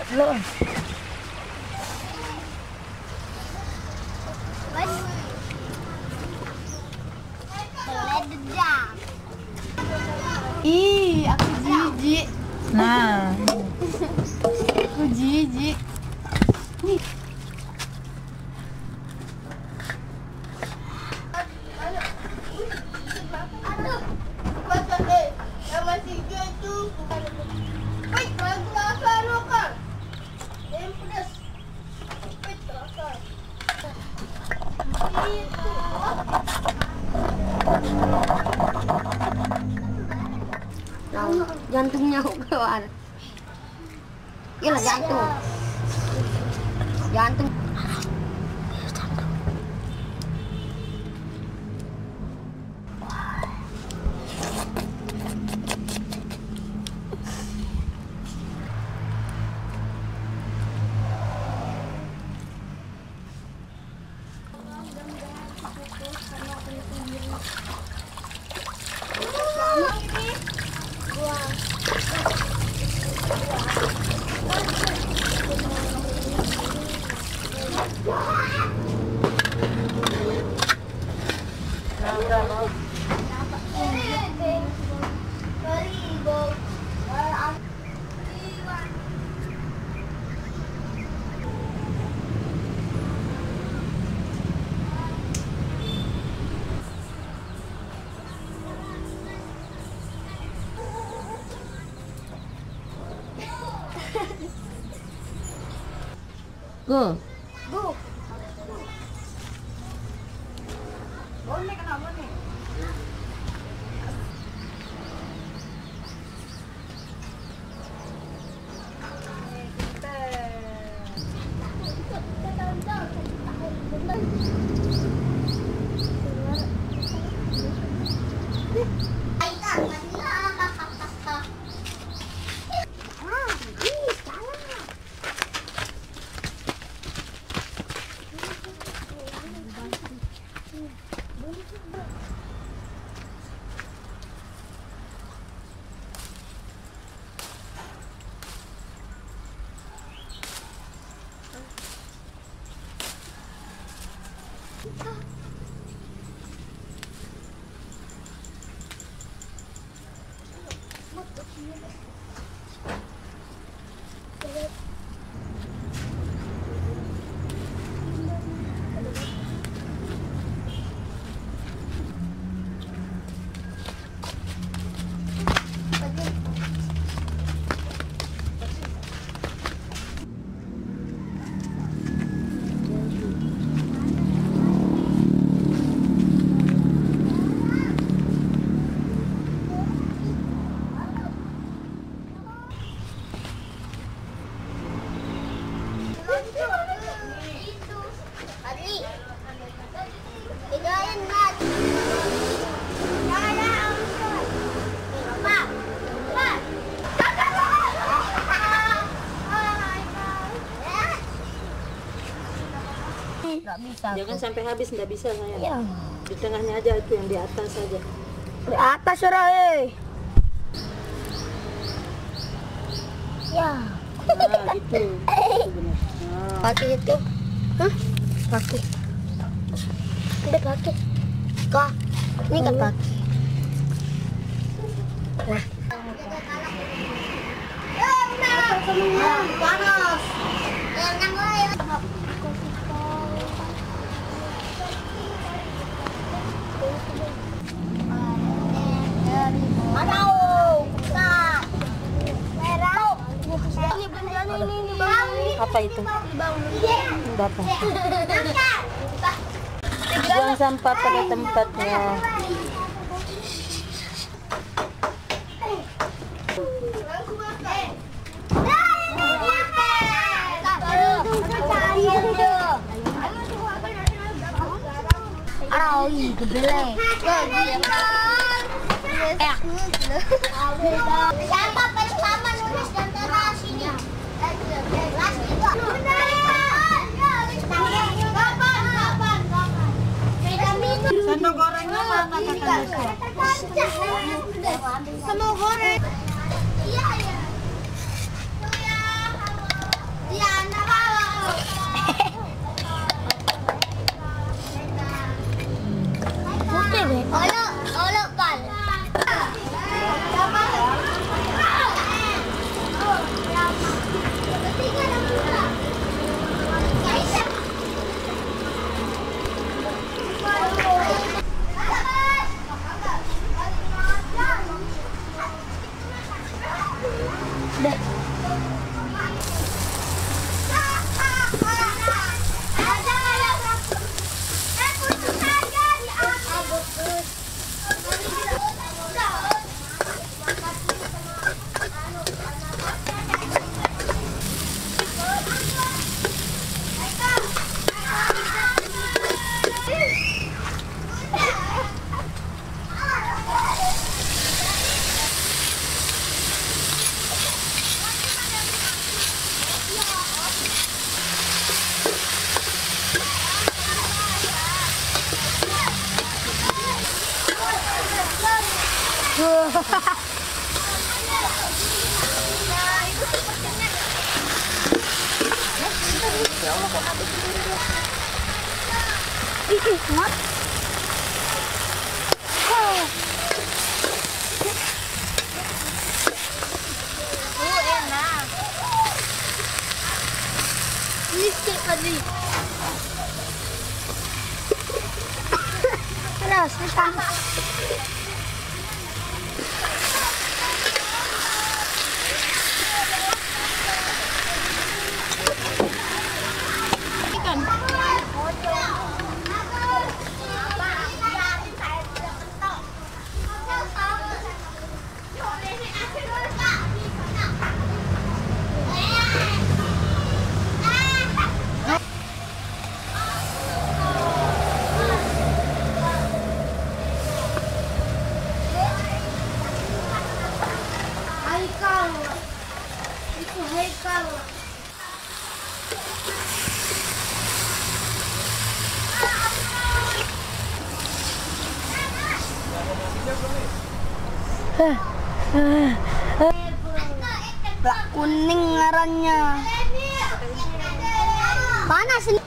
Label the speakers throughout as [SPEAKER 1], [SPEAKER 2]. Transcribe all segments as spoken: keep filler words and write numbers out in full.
[SPEAKER 1] Lo. Ih, aku jijik. Nah, aku jijik. Nih. Jantungnya keluar. Gila jantung. Jantung. Go. Go. Boleh kenapa nih? Bisa, jangan aku. Sampai habis, nggak bisa saya. Ya. Di tengahnya aja itu, yang di atas saja. Di atas Rai. Ya. Nah, gitu. Nah. Pakai itu. Hah? Pakai. Udah pakai. Kak, ini kan pakai. Nah. Panas. Apa itu? Bapak. Buang sampah pada tempatnya. Arawi, gebele. Siapa bersama nulis dan teras sini? Sendok gorengnya mana kakak? Sendok goreng. Iya ya. Ya Allah, kok mati sendiri dia. Ih, mat. Oh. Oh, enak. Ini steak tadi. Alas, ikan. Plak kuning ngarannya. Panas ini.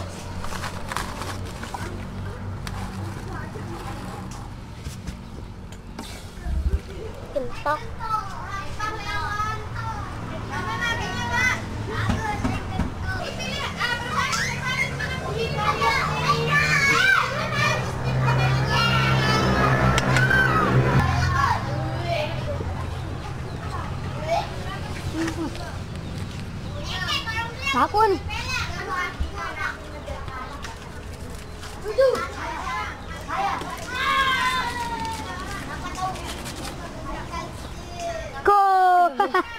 [SPEAKER 1] Kentok. Aku nih. Go.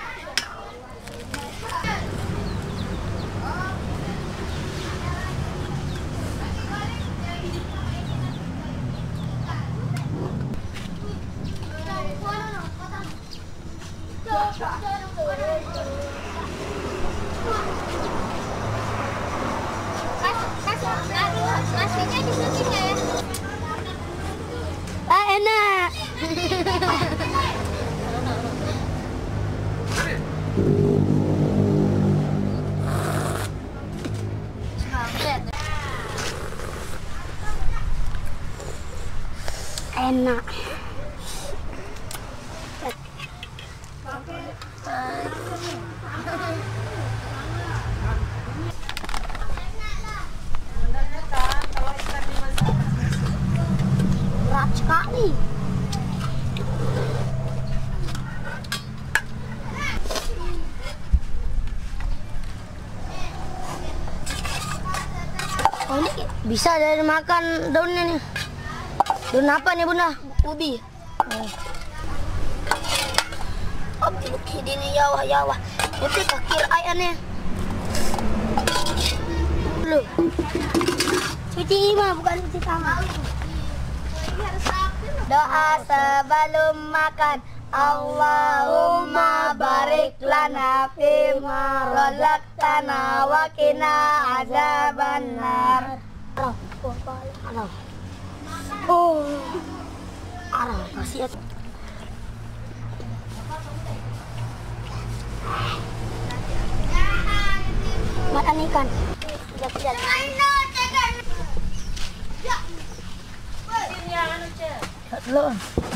[SPEAKER 1] Nasinya di sini ya. Ah, enak. Enak. Berat sekali. Oh, ini bisa dari makan daunnya nih. Daun apa nih Bunda? Ubi. Oh. Oh, bukit ini yawa-yawa. Itu kakir ayamnya. Loh. Cuci mah bukan cuci tangan. Doa sebelum makan. Allahumma barik lana fima razaqtana wa qina azabannar. Arah. Oh. Arah, kasihan. Makan ikan. Lihat-lihat. Belum.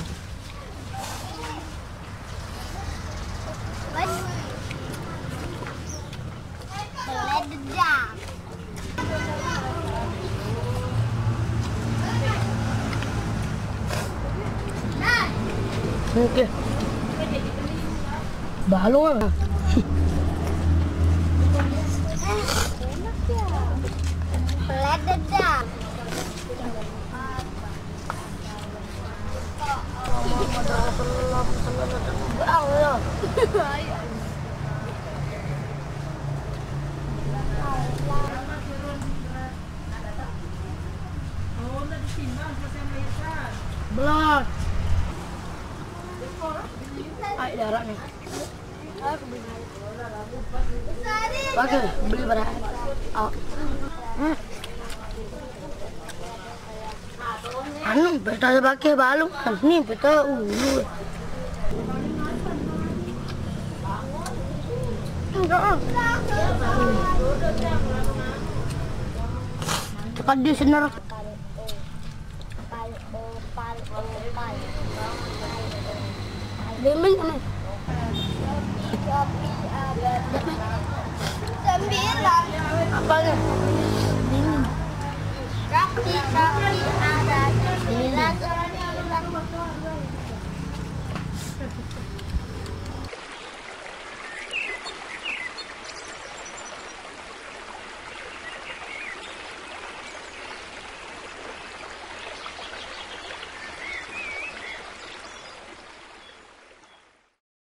[SPEAKER 1] Oke. Balong ah. Lededak. Belum. Ayo darah nih. Oke, beli berapa? Oh. Hmm. anu, beta pakai balung, nih beta ulu. Enggak. Cepat di senar. Lemeng kan? Sembilan. Apanya? Ini. Kaki kaki ada sembilan.